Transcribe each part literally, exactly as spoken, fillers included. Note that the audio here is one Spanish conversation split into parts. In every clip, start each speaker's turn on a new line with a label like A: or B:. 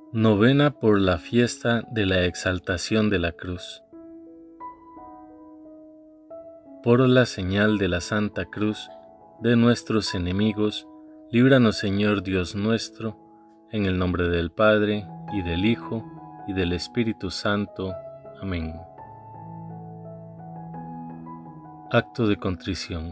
A: Novena por la fiesta de la exaltación de la cruz. Por la señal de la Santa Cruz de nuestros enemigos, líbranos, Señor Dios nuestro, en el nombre del Padre, y del Hijo, y del Espíritu Santo. Amén. Acto de contrición.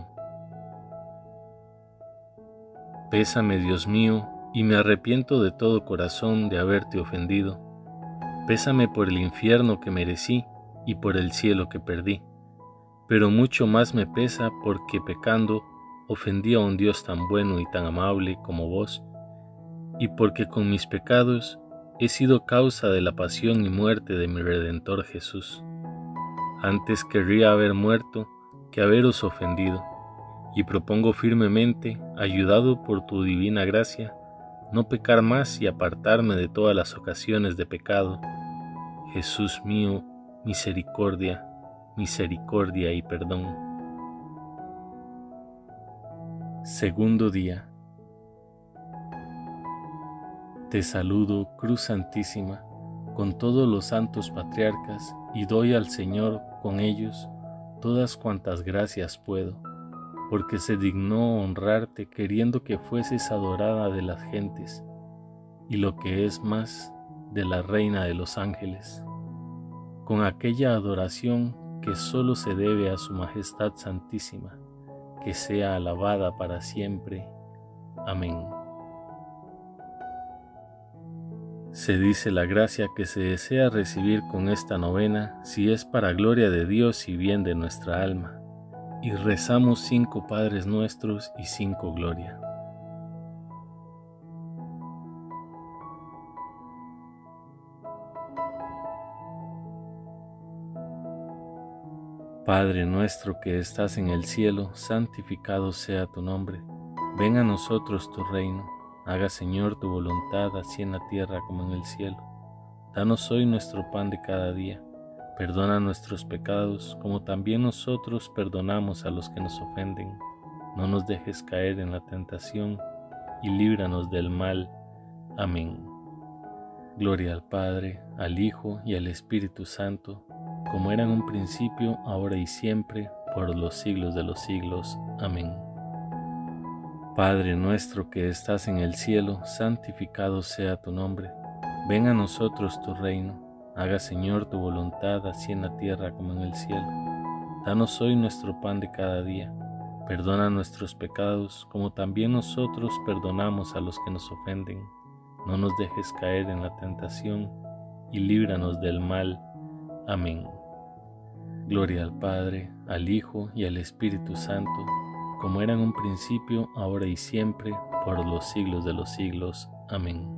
A: Pésame, Dios mío, y me arrepiento de todo corazón de haberte ofendido. Pésame por el infierno que merecí y por el cielo que perdí. Pero mucho más me pesa porque pecando ofendí a un Dios tan bueno y tan amable como vos, y porque con mis pecados he sido causa de la pasión y muerte de mi Redentor Jesús. Antes querría haber muerto que haberos ofendido, y propongo firmemente, ayudado por tu divina gracia, no pecar más y apartarme de todas las ocasiones de pecado. Jesús mío, misericordia, misericordia y perdón. Segundo día. Te saludo, Cruz Santísima, con todos los santos patriarcas, y doy al Señor con ellos todas cuantas gracias puedo, porque se dignó honrarte queriendo que fueses adorada de las gentes, y lo que es más, de la Reina de los ángeles, con aquella adoración que solo se debe a su Majestad Santísima, que sea alabada para siempre. Amén. Se dice la gracia que se desea recibir con esta novena si es para gloria de Dios y bien de nuestra alma, y rezamos cinco Padres Nuestros y cinco Gloria. Padre nuestro que estás en el cielo, santificado sea tu nombre. Venga a nosotros tu reino. Haga, Señor, tu voluntad, así en la tierra como en el cielo. Danos hoy nuestro pan de cada día. Perdona nuestros pecados, como también nosotros perdonamos a los que nos ofenden. No nos dejes caer en la tentación, y líbranos del mal. Amén. Gloria al Padre, al Hijo y al Espíritu Santo, como era en un principio, ahora y siempre, por los siglos de los siglos. Amén. Padre nuestro que estás en el cielo, santificado sea tu nombre. Venga a nosotros tu reino. Haga, Señor, tu voluntad, así en la tierra como en el cielo. Danos hoy nuestro pan de cada día. Perdona nuestros pecados, como también nosotros perdonamos a los que nos ofenden. No nos dejes caer en la tentación, y líbranos del mal. Amén. Gloria al Padre, al Hijo y al Espíritu Santo, como era en un principio, ahora y siempre, por los siglos de los siglos. Amén.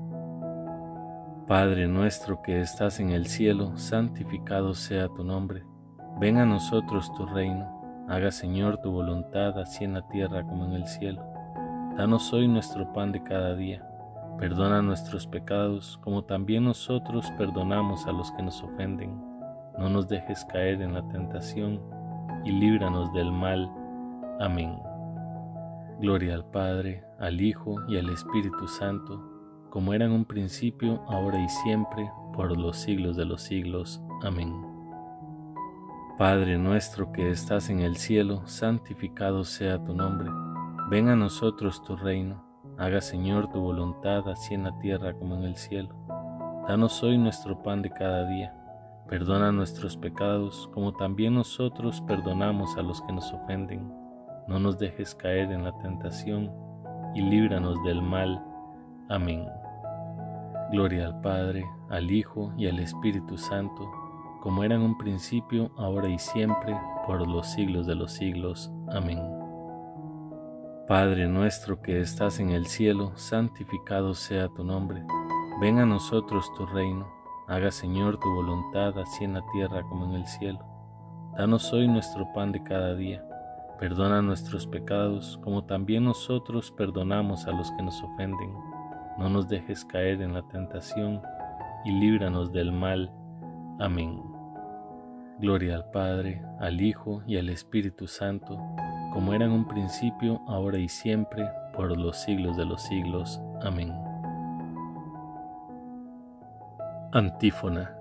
A: Padre nuestro que estás en el cielo, santificado sea tu nombre. Venga a nosotros tu reino. Haga, Señor, tu voluntad, así en la tierra como en el cielo. Danos hoy nuestro pan de cada día. Perdona nuestros pecados, como también nosotros perdonamos a los que nos ofenden. No nos dejes caer en la tentación, y líbranos del mal. Amén. Gloria al Padre, al Hijo y al Espíritu Santo, como era en un principio, ahora y siempre, por los siglos de los siglos. Amén. Padre nuestro que estás en el cielo, santificado sea tu nombre. Venga a nosotros tu reino. Haga, Señor, tu voluntad, así en la tierra como en el cielo. Danos hoy nuestro pan de cada día. Perdona nuestros pecados, como también nosotros perdonamos a los que nos ofenden. No nos dejes caer en la tentación, y líbranos del mal. Amén. Gloria al Padre, al Hijo y al Espíritu Santo, como era en un principio, ahora y siempre, por los siglos de los siglos. Amén. Padre nuestro que estás en el cielo, santificado sea tu nombre. Venga a nosotros tu reino. Haga, Señor, tu voluntad, así en la tierra como en el cielo. Danos hoy nuestro pan de cada día. Perdona nuestros pecados, como también nosotros perdonamos a los que nos ofenden. No nos dejes caer en la tentación, y líbranos del mal. Amén. Gloria al Padre, al Hijo y al Espíritu Santo, como era en un principio, ahora y siempre, por los siglos de los siglos. Amén. Antífona.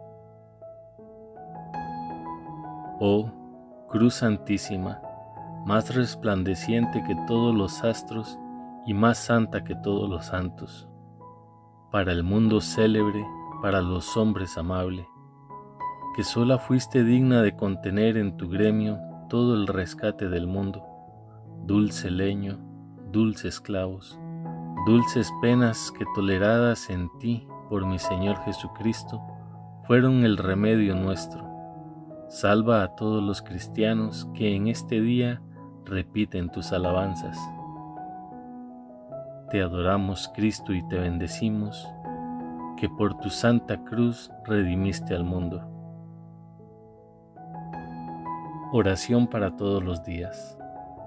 A: Oh Cruz Santísima, más resplandeciente que todos los astros y más santa que todos los santos, para el mundo célebre, para los hombres amable, que sola fuiste digna de contener en tu gremio todo el rescate del mundo, dulce leño, dulces clavos, dulces penas que toleradas en ti por mi Señor Jesucristo, fueron el remedio nuestro. Salva a todos los cristianos que en este día repiten tus alabanzas. Te adoramos, Cristo, y te bendecimos, que por tu santa cruz redimiste al mundo. Oración para todos los días.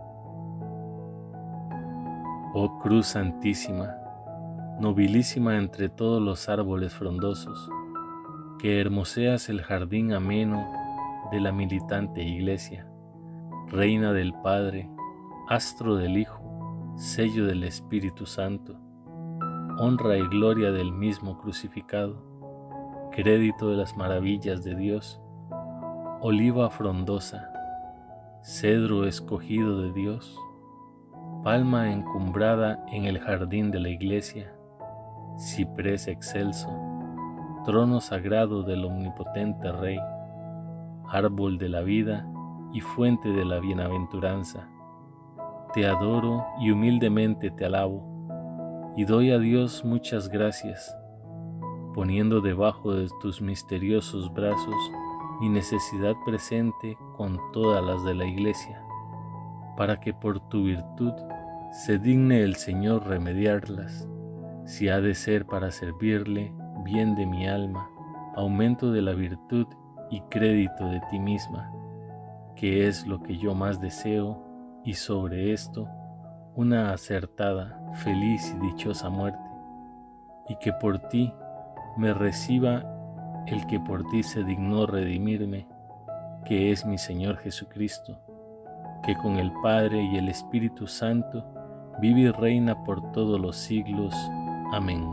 A: Oh Cruz Santísima, nobilísima entre todos los árboles frondosos, que hermoseas el jardín ameno de la militante Iglesia, Reina del Padre, astro del Hijo, sello del Espíritu Santo, honra y gloria del mismo crucificado, crédito de las maravillas de Dios, oliva frondosa, cedro escogido de Dios, palma encumbrada en el jardín de la Iglesia, ciprés excelso, trono sagrado del omnipotente Rey, árbol de la vida y fuente de la bienaventuranza. Te adoro y humildemente te alabo, y doy a Dios muchas gracias, poniendo debajo de tus misteriosos brazos mi necesidad presente con todas las de la Iglesia, para que por tu virtud se digne el Señor remediarlas, si ha de ser para servirle, bien de mi alma, aumento de la virtud y crédito de ti misma, que es lo que yo más deseo, y sobre esto una acertada, feliz y dichosa muerte, y que por ti me reciba el que por ti se dignó redimirme, que es mi Señor Jesucristo, que con el Padre y el Espíritu Santo vive y reina por todos los siglos. Amén.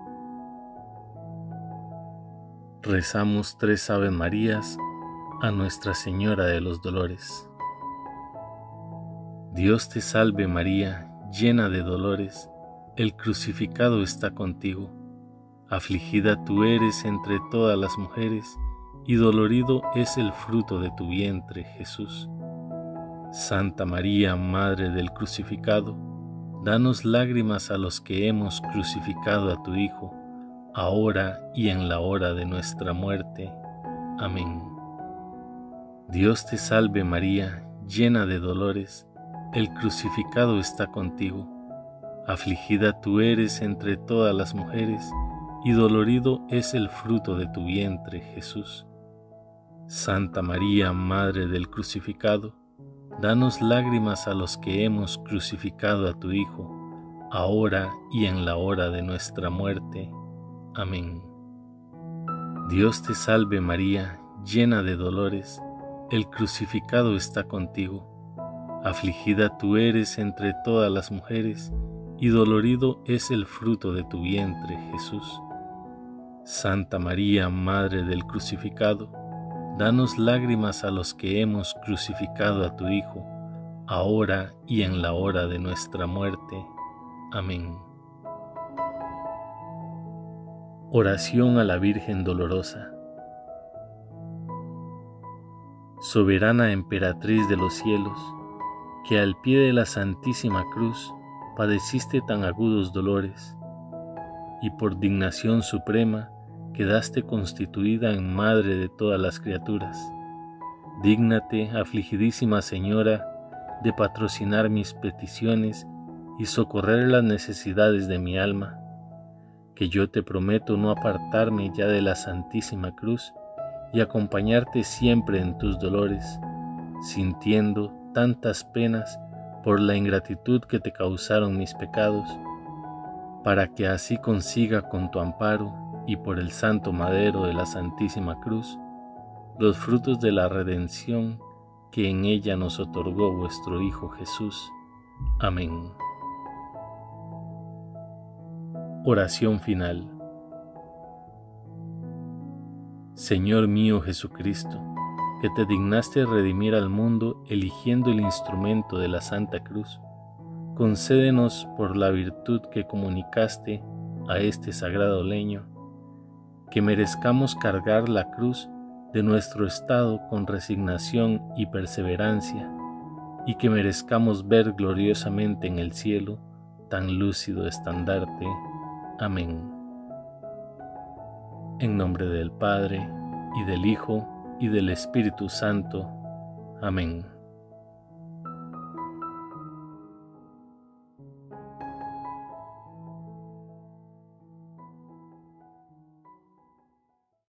A: Rezamos tres Ave Marías a Nuestra Señora de los Dolores. Dios te salve María, llena de dolores, el crucificado está contigo. Afligida tú eres entre todas las mujeres, y dolorido es el fruto de tu vientre, Jesús. Santa María, Madre del Crucificado, danos lágrimas a los que hemos crucificado a tu Hijo, ahora y en la hora de nuestra muerte. Amén. Dios te salve María, llena de dolores, el crucificado está contigo. Afligida tú eres entre todas las mujeres, y dolorido es el fruto de tu vientre, Jesús. Santa María, Madre del Crucificado, danos lágrimas a los que hemos crucificado a tu Hijo, ahora y en la hora de nuestra muerte. Amén. Dios te salve María, llena de dolores, el crucificado está contigo. Afligida tú eres entre todas las mujeres, y dolorido es el fruto de tu vientre, Jesús. Santa María, Madre del Crucificado, danos lágrimas a los que hemos crucificado a tu Hijo, ahora y en la hora de nuestra muerte. Amén. Oración a la Virgen Dolorosa. Soberana Emperatriz de los cielos, que al pie de la Santísima Cruz padeciste tan agudos dolores, y por dignación suprema quedaste constituida en Madre de todas las criaturas. Dígnate, afligidísima Señora, de patrocinar mis peticiones y socorrer las necesidades de mi alma, que yo te prometo no apartarme ya de la Santísima Cruz y acompañarte siempre en tus dolores, sintiendo tantas penas por la ingratitud que te causaron mis pecados, para que así consiga con tu amparo y por el santo madero de la Santísima Cruz los frutos de la redención que en ella nos otorgó vuestro Hijo Jesús. Amén. Oración final. Señor mío Jesucristo, que te dignaste redimir al mundo eligiendo el instrumento de la Santa Cruz, concédenos por la virtud que comunicaste a este sagrado leño, que merezcamos cargar la cruz de nuestro estado con resignación y perseverancia, y que merezcamos ver gloriosamente en el cielo tan lúcido estandarte. Amén. En nombre del Padre, y del Hijo, y del Espíritu Santo. Amén.